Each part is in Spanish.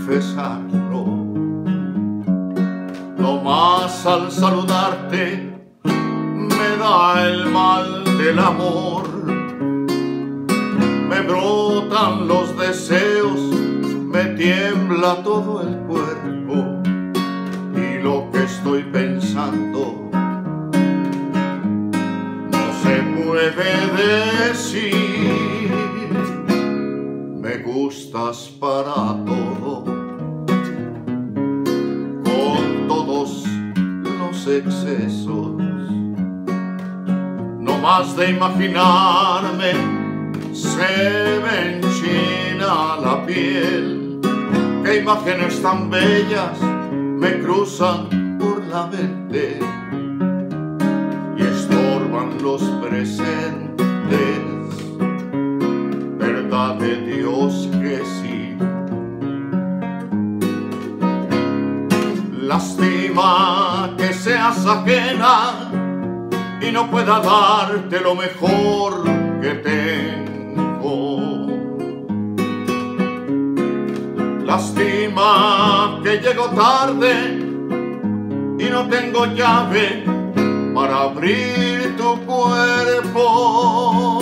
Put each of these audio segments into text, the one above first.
confesarlo. No más al saludarte me da el mal del amor. Me brotan los deseos, me tiembla todo el cuerpo, y lo que estoy pensando no se puede decir. Me gustas para todo, con todos los excesos. No más de imaginarme se me enchina la piel. Qué imágenes tan bellas me cruzan por la mente y estorban los presentes. Verdad de Dios que sí. Lástima que seas ajena y no pueda darte lo mejor que tengo. Lástima que llego tarde y no tengo llave para abrir tu cuerpo.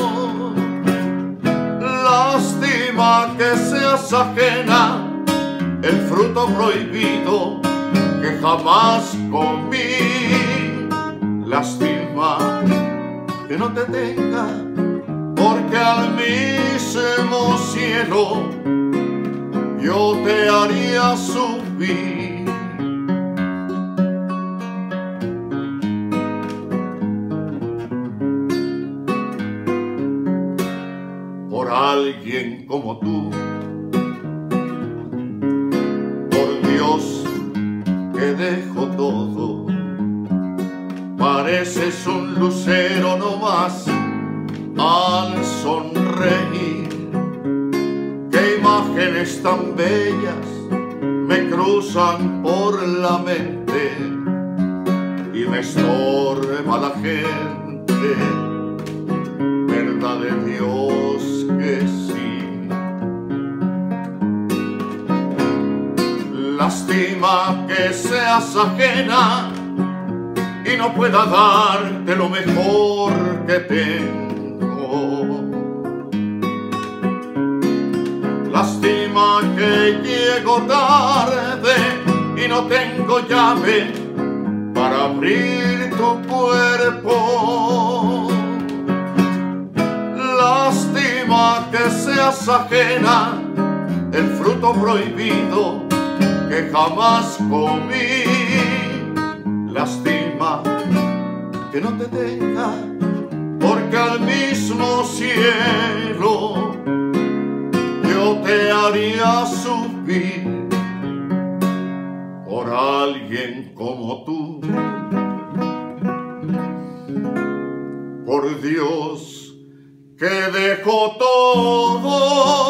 Lástima que seas ajena, el fruto prohibido que jamás comí. Lástima que no te tenga, porque al mismo cielo yo te haría subir. Por alguien como tú, por Dios que dejo todo. Pareces un lucero nomás al sonreír. Qué imágenes tan bellas me cruzan por la mente y me estorba la gente. Verdad de Dios que sí. Lástima que seas ajena y no pueda darte lo mejor que tengo. Lástima que llego tarde y no tengo llave para abrir tu cuerpo. Lástima que seas ajena, el fruto prohibido que jamás comí. Lástima que no te tenga, porque al mismo cielo yo te haría subir. Por alguien como tú, por Dios que dejó todo.